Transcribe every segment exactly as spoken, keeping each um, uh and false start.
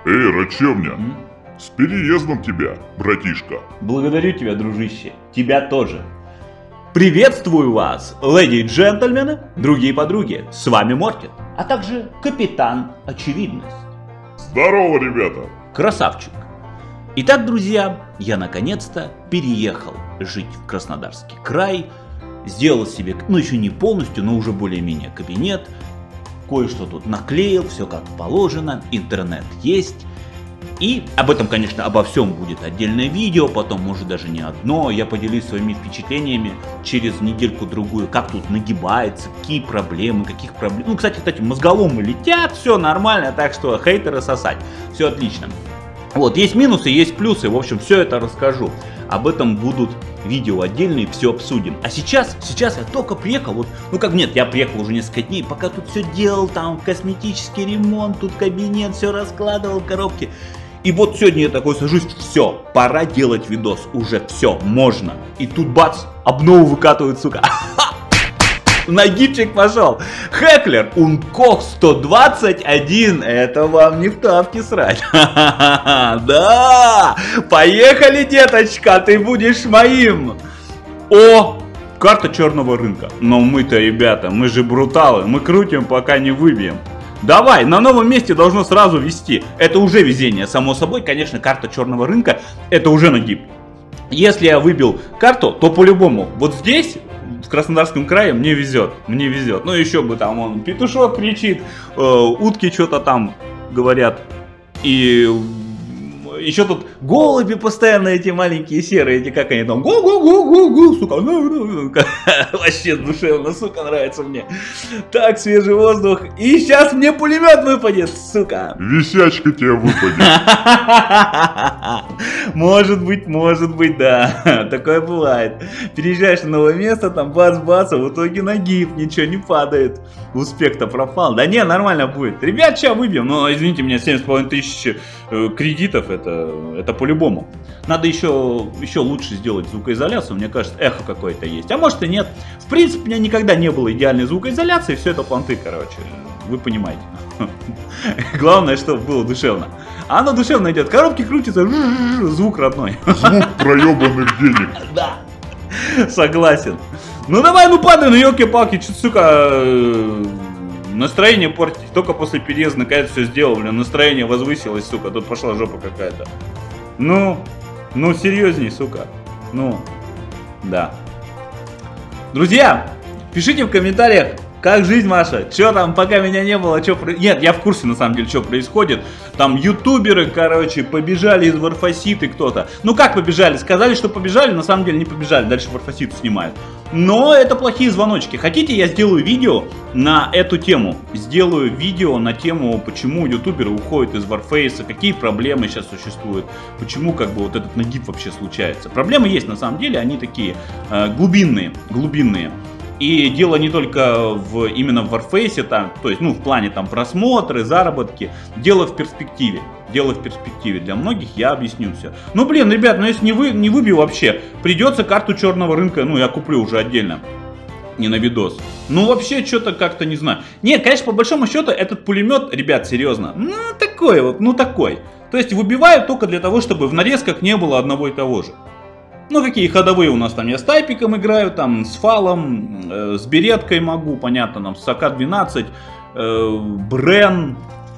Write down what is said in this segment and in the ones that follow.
Эй, Рачевня, М? с переездом тебя, братишка. Благодарю тебя, дружище. Тебя тоже. Приветствую вас, леди и джентльмены, другие подруги. С вами Мортит, а также Капитан Очевидность. Здорово, ребята. Красавчик. Итак, друзья, я наконец-то переехал жить в Краснодарский край. Сделал себе, ну еще не полностью, но уже более-менее кабинет. Кое-что тут наклеил, все как положено, интернет есть. И об этом, конечно, обо всем будет отдельное видео, потом, может, даже не одно. Я поделюсь своими впечатлениями через недельку-другую, как тут нагибается, какие проблемы, каких проблем. Ну, кстати, кстати, мозголомы летят, все нормально, так что хейтеры сосать, все отлично. Вот, есть минусы, есть плюсы, в общем, все это расскажу. Об этом будут видео отдельные, все обсудим. А сейчас, сейчас я только приехал, вот, ну как нет, я приехал уже несколько дней, пока тут все делал, там косметический ремонт, тут кабинет, все раскладывал, коробки. И вот сегодня я такой сажусь, все, пора делать видос, уже все, можно. И тут бац, обнову выкатывают, сука. Нагибчик пошел. Heckler Unkoch сто двадцать один. Это вам не в тапки срать. Да, поехали, деточка, ты будешь моим. О, карта черного рынка. Но мы-то, ребята, мы же бруталы. Мы крутим, пока не выбьем. Давай, на новом месте должно сразу вести. Это уже везение, само собой. Конечно, карта черного рынка, это уже нагиб. Если я выбил карту, то по-любому. Вот здесь, в Краснодарском крае, мне везет. Мне везет. Ну, еще бы там он петушок кричит, э, утки что-то там говорят. И еще тут голуби постоянно, эти маленькие серые, эти как они там, гу-гу-гу-гу-гу, сука, вообще душевно, сука, нравится мне. Так, свежий воздух, и сейчас мне пулемет выпадет, сука. Висячка тебе выпадет. Может быть, может быть, да, такое бывает. Переезжаешь на новое место, там бац-бац, а в итоге нагиб, ничего не падает. Успех-то пропал. Да не, нормально будет. Ребят, сейчас выбьем, но извините меня, семь с половиной тысяч э, кредитов, это, это по-любому. Надо еще, еще лучше сделать звукоизоляцию, мне кажется, эхо какое-то есть. А может и нет. В принципе, у меня никогда не было идеальной звукоизоляции, все это понты, короче, вы понимаете. Главное, чтобы было душевно. А оно душевно идет, коробки крутятся, звук родной. Звук проебанных денег. Да, согласен. Ну давай, ну падай, ну елки-палки, что, сука, настроение портить. Только после переезда наконец все сделал, блин, настроение возвысилось, сука, тут пошла жопа какая-то. Ну, ну серьезней, сука, ну, да. Друзья, пишите в комментариях, как жизнь ваша, что там, пока меня не было, что про... Нет, я в курсе, на самом деле, что происходит. Там ютуберы, короче, побежали из Варфаситы кто-то. Ну как побежали? Сказали, что побежали, на самом деле не побежали, дальше Варфаситу снимают. Но это плохие звоночки. Хотите, я сделаю видео на эту тему? Сделаю видео на тему, почему ютуберы уходят из Warface, какие проблемы сейчас существуют, почему как бы вот этот нагиб вообще случается. Проблемы есть, на самом деле, они такие э, глубинные, глубинные. И дело не только в, именно в Warface, там, то есть, ну, в плане там просмотры, заработки. Дело в перспективе. Дело в перспективе. Для многих я объясню все. Ну, блин, ребят, ну если не, вы, не выбью вообще, придется карту черного рынка, ну, я куплю уже отдельно. Не на видос. Ну, вообще, что-то как-то не знаю. Нет, конечно, по большому счету, этот пулемет, ребят, серьезно, ну, такой вот, ну, такой. То есть, выбиваю только для того, чтобы в нарезках не было одного и того же. Ну, какие ходовые у нас там, я с тайпиком играю, там, с фалом, э, с береткой могу, понятно, там, с АК двенадцать, э, Брен,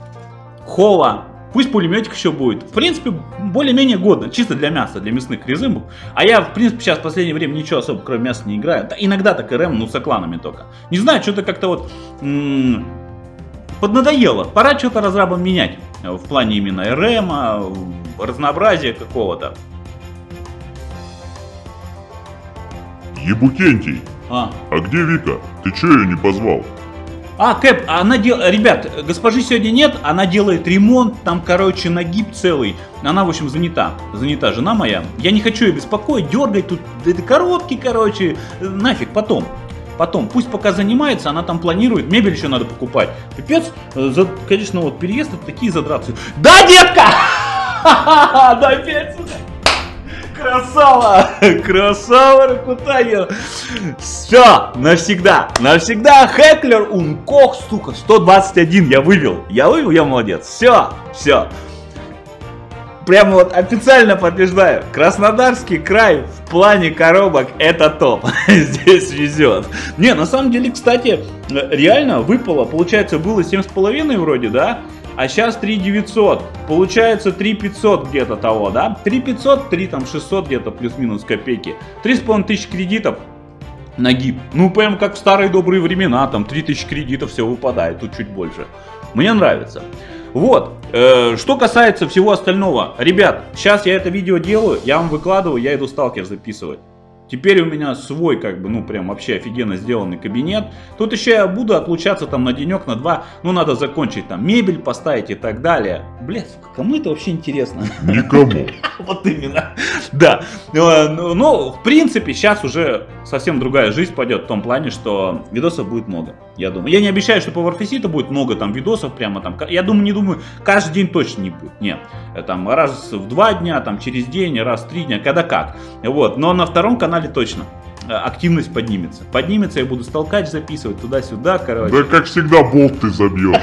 Хола. Пусть пулеметик еще будет. В принципе, более-менее годно, чисто для мяса, для мясных режимов. А я, в принципе, сейчас в последнее время ничего особо, кроме мяса, не играю. Да, иногда так РМ, ну, с кланами только. Не знаю, что-то как-то вот м-м, поднадоело. Пора что-то разрабам менять. В плане именно РМа, разнообразия какого-то. Ебукентий, А. а где Вика? Ты че ее не позвал? А, Кэп, она делает, ребят, госпожи сегодня нет, она делает ремонт, там, короче, нагиб целый. Она, в общем, занята, занята жена моя. Я не хочу ее беспокоить, дергать тут, это коробки, короче, нафиг, потом. Потом, пусть пока занимается, она там планирует, мебель еще надо покупать. Пипец, за, конечно, вот переезд, это такие задраться. Да, детка! Да, пять, сука! Красава! Красава, Ракутайо! Все, навсегда, навсегда Heckler Unkoch, сука, сто двадцать один я вывел. Я вывел, я молодец. Все, все. Прямо вот официально подтверждаю, Краснодарский край в плане коробок это топ. Здесь везет. Не, на самом деле, кстати, реально выпало, получается, было семь с половиной вроде, да? А сейчас три девятьсот, получается три пятьсот где-то того, да? три пятьсот, три там шестьсот где-то плюс-минус копейки. три с половиной тысяч кредитов на гиб. Ну прям как в старые добрые времена, там три тысячи кредитов все выпадает, тут чуть больше. Мне нравится. Вот, э, что касается всего остального. Ребят, сейчас я это видео делаю, я вам выкладываю, я иду сталкер записывать. Теперь у меня свой, как бы, ну, прям вообще офигенно сделанный кабинет. Тут еще я буду отлучаться там на денек, на два. Ну, надо закончить там мебель поставить и так далее. Блядь, кому это вообще интересно? Никому. Вот именно. Да. Ну, в принципе, сейчас уже совсем другая жизнь пойдет в том плане, что видосов будет много. Я думаю. Я не обещаю, что по Warface будет много там видосов прямо там. Я думаю, не думаю, каждый день точно не будет. Нет. Там раз в два дня, там через день, раз в три дня, когда как. Вот. Но на втором канале точно активность поднимется. Поднимется, я буду сталкач записывать туда-сюда, короче. Да как всегда болт ты забьешь.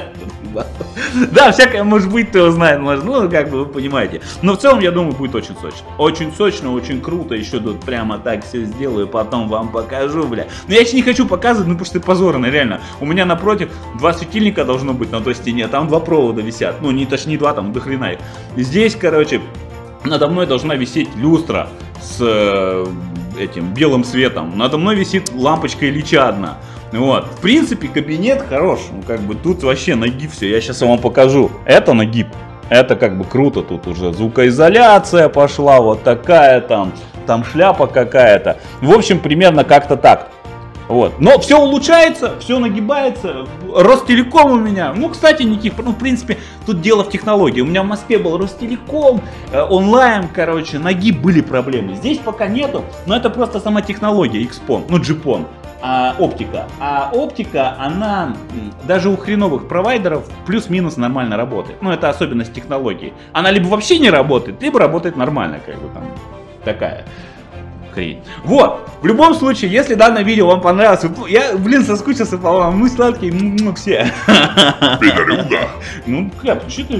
Да, всякое может быть, кто знает, может, ну, как бы вы понимаете. Но в целом, я думаю, будет очень сочно. Очень сочно, очень круто. Еще тут прямо так все сделаю, потом вам покажу, бля. Но я еще не хочу показывать, ну, потому что позорно, реально. У меня напротив два светильника должно быть на той стене, там два провода висят. Ну, не, точнее, два, там, до хрена их. Здесь, короче, надо мной должна висеть люстра с э, этим белым светом. Надо мной висит лампочка Ильича одна. Вот. В принципе, кабинет хорош. Ну, как бы тут вообще нагиб все. Я сейчас вам покажу. Это нагиб. Это как бы круто. Тут уже звукоизоляция пошла. Вот такая там. Там шляпа какая-то. В общем, примерно как-то так. Вот. Но все улучшается, все нагибается. Ростелеком у меня. Ну, кстати, никаких. Ну, в принципе, тут дело в технологии. У меня в Москве был Ростелеком, э, онлайн, короче, нагиб были проблемы. Здесь пока нету, но это просто сама технология Xpon, ну, Джипон. А, оптика. А оптика, она даже у хреновых провайдеров плюс-минус нормально работает. Ну, это особенность технологии. Она либо вообще не работает, либо работает нормально, как бы там такая хрень. Вот. В любом случае, если данное видео вам понравилось, я, блин, соскучился по вам. Мы сладкие, ну, все. Пидорюга. Ну, Кляп, что ты...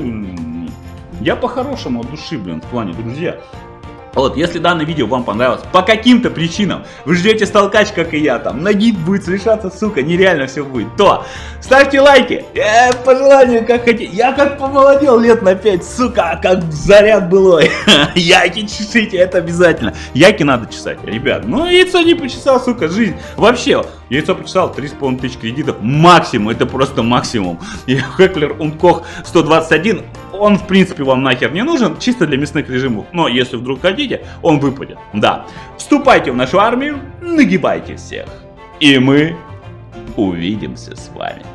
Я по-хорошему от души, блин, в плане, друзья. Вот, если данное видео вам понравилось, по каким-то причинам, вы ждете сталкач, как и я, там, нагиб будет совершаться, сука, нереально все будет, то ставьте лайки, э, по желанию, как хотите. Я как помолодел лет на пять, сука, как заряд былой. Яйки чешите, это обязательно. Яйки надо чесать, ребят. Ну, яйцо не почесал, сука, жизнь. Вообще, яйцо почесал, три с половиной тысячи кредитов, максимум, это просто максимум. И Heckler Unkох сто двадцать один, он, в принципе, вам нахер не нужен, чисто для мясных режимов. Но если вдруг хотите, он выпадет. Да. Вступайте в нашу армию, нагибайте всех. И мы увидимся с вами.